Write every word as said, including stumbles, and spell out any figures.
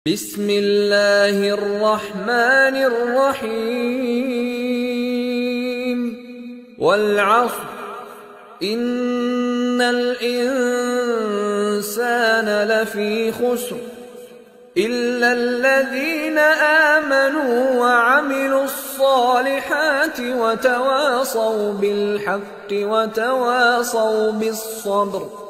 बिस्मिल्लाहिर रहमानिर रहीम वल अस्र इन्नल इंसाना लफी खुस्र इल्लल्लज़ीना आमनू व अमिलुस्सालिहाति व तवासौ बिल हक़्क़ि व तवासौ बिस्सब्र।